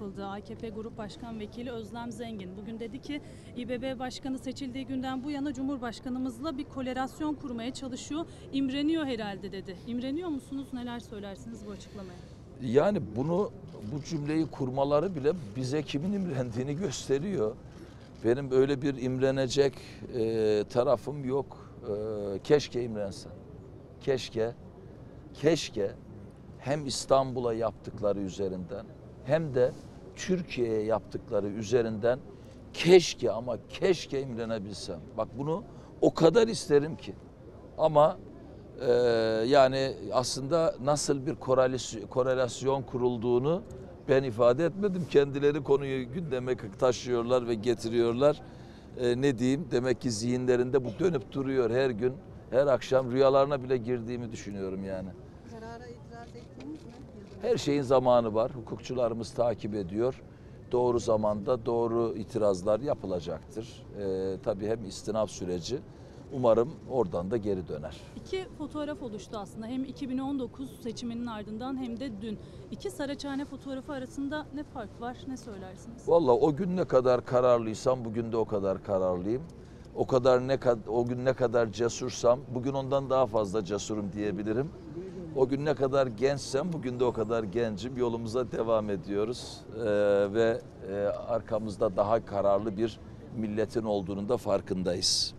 yapıldı. AKP Grup Başkan Vekili Özlem Zengin bugün dedi ki İBB Başkanı seçildiği günden bu yana Cumhurbaşkanımızla bir korelasyon kurmaya çalışıyor. İmreniyor herhalde dedi. İmreniyor musunuz? Neler söylersiniz bu açıklamaya? Yani bu cümleyi kurmaları bile bize kimin imrendiğini gösteriyor. Benim öyle bir imrenecek tarafım yok. Keşke imrensem. Keşke hem İstanbul'a yaptıkları üzerinden hem de Türkiye'ye yaptıkları üzerinden keşke imrenebilsem. Bak bunu o kadar isterim ki. Ama yani aslında nasıl bir korelasyon kurulduğunu ben ifade etmedim. Kendileri konuyu gündeme taşıyorlar ve getiriyorlar. Ne diyeyim? Demek ki zihinlerinde bu dönüp duruyor her gün. Her akşam rüyalarına bile girdiğimi düşünüyorum yani. Karara itiraz ettiniz mi? Her şeyin zamanı var. Hukukçularımız takip ediyor. Doğru zamanda doğru itirazlar yapılacaktır. Tabii hem istinaf süreci, umarım oradan da geri döner. İki fotoğraf oluştu aslında. Hem 2019 seçiminin ardından hem de dün. İki Saraçhane fotoğrafı arasında ne fark var? Ne söylersiniz? Vallahi o gün ne kadar kararlıysam bugün de o kadar kararlıyım. O gün ne kadar cesursam bugün ondan daha fazla cesurum diyebilirim. O gün ne kadar gençsem bugün de o kadar gencim. Yolumuza devam ediyoruz ve arkamızda daha kararlı bir milletin olduğunun da farkındayız.